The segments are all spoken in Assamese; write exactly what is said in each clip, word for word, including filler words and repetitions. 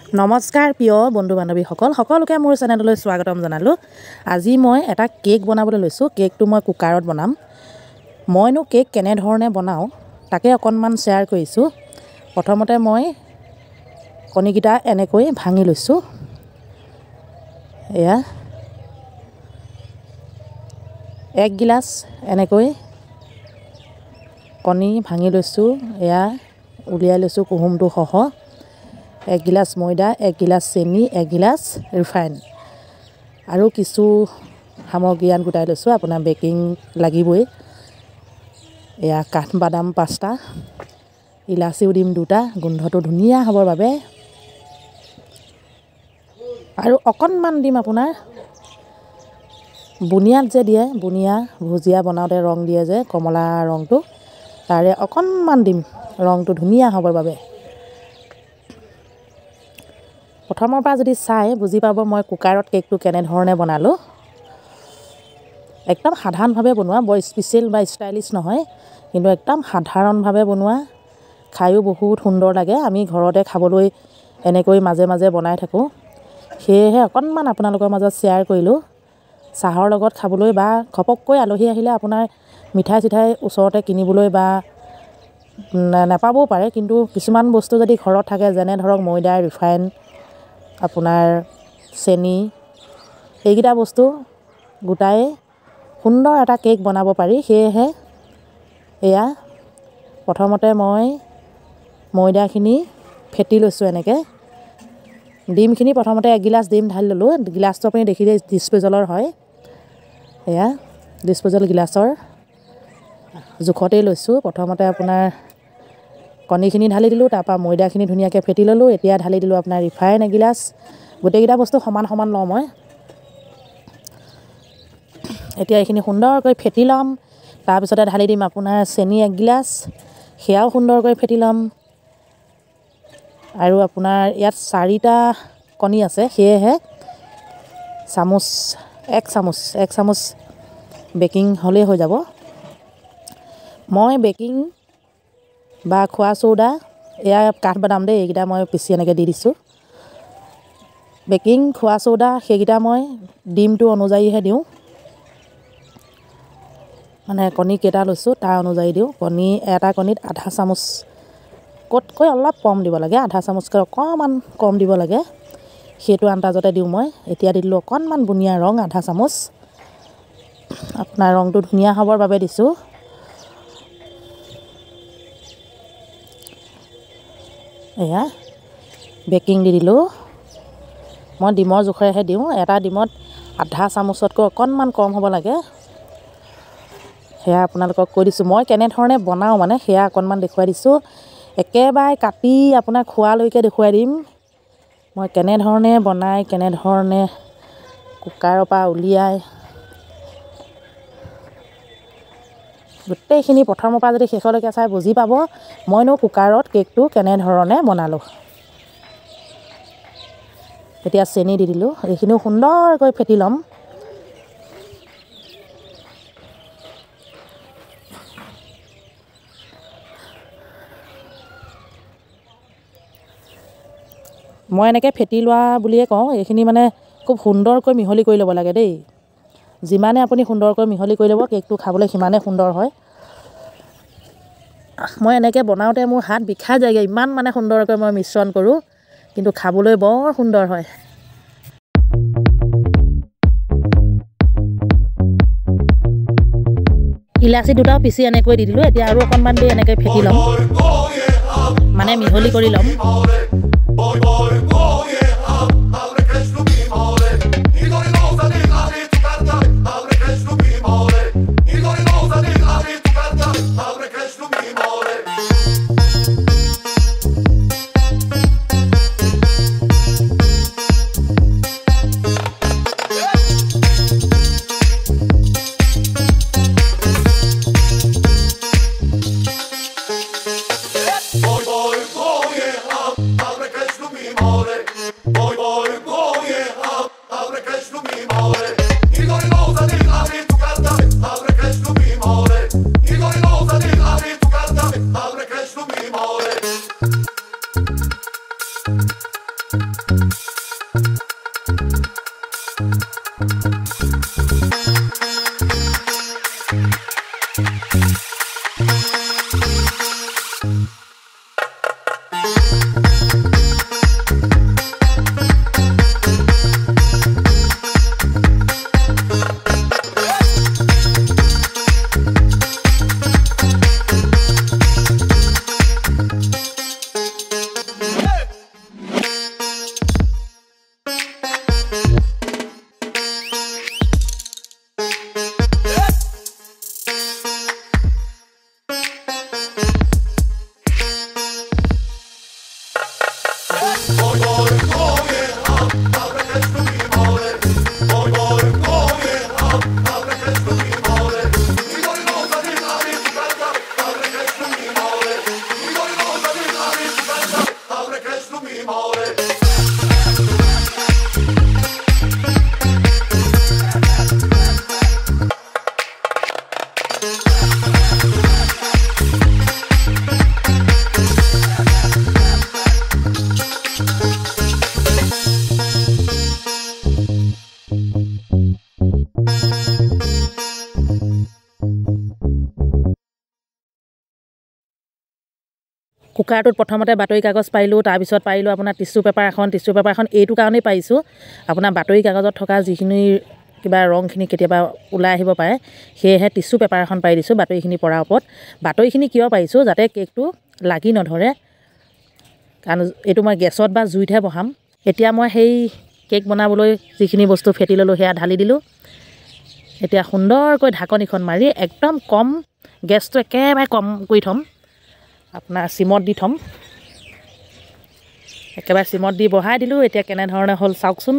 নমস্কাৰ প্ৰিয় বন্ধু বান্ধৱীসকল সকলোকে মোৰ চেনেললৈ স্বাগতম জনালোঁ। আজি মই এটা কেক বনাবলৈ লৈছোঁ। কেকটো মই কুকাৰত বনাম। মইনো কেক কেনেধৰণে বনাওঁ তাকে অকণমান শ্বেয়াৰ কৰিছোঁ। প্ৰথমতে মই কণীকেইটা এনেকৈ ভাঙি লৈছোঁ। এয়া এক গিলাচ এনেকৈ কণী ভাঙি লৈছোঁ। এয়া উলিয়াই লৈছোঁ কুহুমটো সহ। এক গিলাচ ময়দা, এক গিলাচ চেনি, এক গিলাচ ৰিফাইন আৰু কিছু সামগ্ৰী আন গোটাই লৈছোঁ। আপোনাৰ বেকিং লাগিবই। এয়া কাঠবাদাম পাঁচটা, ইলাচিও দিম দুটা, গোন্ধটো ধুনীয়া হ'বৰ বাবে। আৰু অকণমান দিম আপোনাৰ বুনিয়াত যে দিয়ে, বুনিয়া ভুজিয়া বনাওঁতে ৰং দিয়ে যে কমলা ৰংটো, তাৰে অকণমান দিম ৰংটো ধুনীয়া হ'বৰ বাবে। প্ৰথমৰ পৰা যদি চাই বুজি পাব মই কুকাৰত কেকটো কেনেধৰণে বনালোঁ। একদম সাধাৰণভাৱে বনোৱা, বৰ স্পেচিয়েল বা ষ্টাইলিছ নহয়, কিন্তু একদম সাধাৰণভাৱে বনোৱা, খায়ো বহুত সুন্দৰ লাগে। আমি ঘৰতে খাবলৈ এনেকৈ মাজে মাজে বনাই থাকোঁ। সেয়েহে অকণমান আপোনালোকৰ মাজত শ্বেয়াৰ কৰিলোঁ। চাহৰ লগত খাবলৈ বা ঘপককৈ আলহী আহিলে আপোনাৰ মিঠাই চিঠাই ওচৰতে কিনিবলৈ বা নাপাবও পাৰে, কিন্তু কিছুমান বস্তু যদি ঘৰত থাকে, যেনে ধৰক ময়দা, ৰিফাইন, আপোনাৰ চেনি, এইকেইটা বস্তু গোটাই সুন্দৰ এটা কেক বনাব পাৰি। সেয়েহে এয়া প্ৰথমতে মই ময়দাখিনি ফেটি লৈছোঁ। এনেকৈ ডিমখিনি প্ৰথমতে এক গিলাচ ডিম ঢালি ল'লোঁ। গিলাচটো আপুনি দেখিলে ডিছপ'জেলৰ হয়। এয়া ডিছপ'জেল গিলাচৰ জোখতেই লৈছোঁ। প্ৰথমতে আপোনাৰ কণীখিনি ঢালি দিলোঁ, তাৰপৰা ময়দাখিনি ধুনীয়াকৈ ফেটি ল'লোঁ। এতিয়া ঢালি দিলোঁ আপোনাৰ ৰিফাইন এগিলাচ। গোটেইকেইটা বস্তু সমান সমান লওঁ মই। এতিয়া এইখিনি সুন্দৰকৈ ফেটি ল'ম। তাৰপিছতে ঢালি দিম আপোনাৰ চেনি এক গিলাচ, সেয়াও সুন্দৰকৈ ফেটি ল'ম। আৰু আপোনাৰ ইয়াত চাৰিটা কণী আছে, সেয়েহে চামুচ এক চামুচ এক চামুচ বেকিং হ'লেই হৈ যাব। মই বেকিং বা খোৱা চৌদা, এয়া কাঠবাদাম দেই, এইকেইটা মই পিচি এনেকৈ দি দিছোঁ। বেকিং, খোৱা চৌদা সেইকেইটা মই ডিমটো অনুযায়ীহে দিওঁ, মানে কণী কেইটা লৈছোঁ তাৰ অনুযায়ী দিওঁ। কণী এটা কণীত আধা চামুচ, ক'তকৈ অলপ কম দিব লাগে, আধা চামুচকৈ অকণমান কম দিব লাগে, সেইটো আন্দাজতে দিওঁ মই। এতিয়া দি দিলোঁ অকণমান বুনিয়া ৰং আধা চামুচ। আপোনাৰ ৰংটো ধুনীয়া হ'বৰ বাবে দিছোঁ। এয়া বেকিং দি দিলোঁ। মই ডিমৰ জোখেৰেহে দিওঁ। এটা ডিমত আধা চামুচতকৈ অকণমান কম হ'ব লাগে। সেয়া আপোনালোকক কৈ দিছোঁ। মই কেনেধৰণে বনাওঁ মানে সেয়া অকণমান দেখুৱাই দিছোঁ। একেবাৰে কাটি আপোনাক খোৱালৈকে দেখুৱাই দিম মই কেনেধৰণে বনাই, কেনেধৰণে কুকাৰৰ পৰা উলিয়াই, গোটেইখিনি প্ৰথমৰ পৰা যদি শেষলৈকে চাই বুজি পাব মইনো কুকাৰত কেকটো কেনেধৰণে বনালোঁ। এতিয়া চেনি দি দিলোঁ। এইখিনিও সুন্দৰকৈ ফেটি ল'ম। মই এনেকৈ ফেটি লোৱা বুলিয়ে কওঁ। এইখিনি মানে খুব সুন্দৰকৈ মিহলি কৰি ল'ব লাগে দেই। যিমানে আপুনি সুন্দৰকৈ মিহলি কৰি ল'ব, কেকটো খাবলৈ সিমানে সুন্দৰ হয়। মই এনেকৈ বনাওঁতে মোৰ হাত বিষাই যায়গৈ, ইমান মানে সুন্দৰকৈ মই মিশ্ৰণ কৰোঁ, কিন্তু খাবলৈ বৰ সুন্দৰ হয়। ইলাচি দুটাও পিচি এনেকৈ দি দিলোঁ। এতিয়া আৰু অকণমান দেৰি এনেকৈ ফেটি ল'ম, মানে মিহলি কৰি ল'ম। কুকাৰটোত প্ৰথমতে বাতৰি কাগজ পাৰিলোঁ, তাৰপিছত পাৰিলোঁ আপোনাৰ টিচু পেপাৰ এখন টিচু পেপাৰ এখন এইটো কাৰণেই পাৰিছোঁ আপোনাৰ বাতৰি কাগজত থকা যিখিনি কিবা ৰংখিনি কেতিয়াবা ওলাই আহিব পাৰে, সেয়েহে টিচু পেপাৰ এখন পাৰি দিছোঁ বাতৰিখিনি পৰাৰ ওপৰত। বাতৰিখিনি কিয় পাৰিছোঁ, যাতে কেকটো লাগি নধৰে, কাৰণ এইটো মই গেছত বা জুইতহে বহাম। এতিয়া মই সেই কেক বনাবলৈ যিখিনি বস্তু ফেটি ল'লোঁ সেয়া ঢালি দিলোঁ। এতিয়া সুন্দৰকৈ ঢাকনিখন মাৰি একদম কম গেছটো একেবাৰে কম কৰি থ'ম, আপোনাৰ চিমত দি থ'ম। একেবাৰে চিমত দি বহাই দিলোঁ। এতিয়া কেনেধৰণে হ'ল চাওকচোন।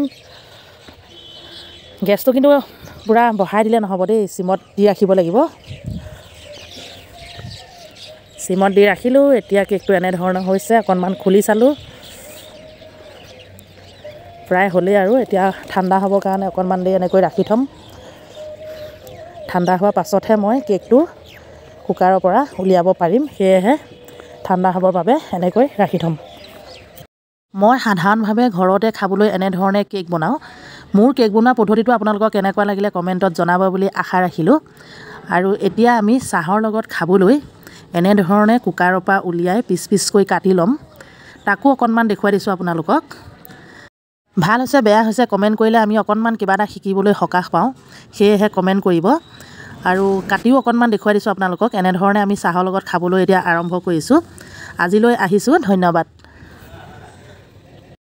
গেছটো কিন্তু পূৰা বহাই দিলে নহ'ব দেই, চিমত দি ৰাখিব লাগিব। চিমত দি ৰাখিলোঁ। এতিয়া কেকটো এনেধৰণৰ হৈছে, অকণমান খুলি চালোঁ, প্ৰায় হ'লেই আৰু। এতিয়া ঠাণ্ডা হ'বৰ কাৰণে অকণমান দেৰি এনেকৈ ৰাখি থ'ম। ঠাণ্ডা হোৱাৰ পাছতহে মই কেকটো কুকাৰৰ পৰা উলিয়াব পাৰিম, সেয়েহে ঠাণ্ডা হ'বৰ বাবে এনেকৈ ৰাখি থ'ম। মই সাধাৰণভাৱে ঘৰতে খাবলৈ এনেধৰণে কেক বনাওঁ। মোৰ কেক বনোৱা পদ্ধতিটো আপোনালোকক কেনেকুৱা লাগিলে কমেণ্টত জনাব বুলি আশা ৰাখিলোঁ। আৰু এতিয়া আমি চাহৰ লগত খাবলৈ এনেধৰণে কুকাৰৰ পৰা উলিয়াই পিচ পিচকৈ কাটি ল'ম। তাকো অকণমান দেখুৱাই দিছোঁ আপোনালোকক। ভাল হৈছে বেয়া হৈছে কমেণ্ট কৰিলে আমি অকণমান কিবা এটা শিকিবলৈ সকাহ পাওঁ, সেয়েহে কমেণ্ট কৰিব। আৰু কাটিও অকণমান দেখুৱাই দিছোঁ আপোনালোকক। এনেধৰণে আমি চাহৰ লগত খাবলৈ এতিয়া আৰম্ভ কৰিছোঁ। আজিলৈ আহিছোঁ, ধন্যবাদ।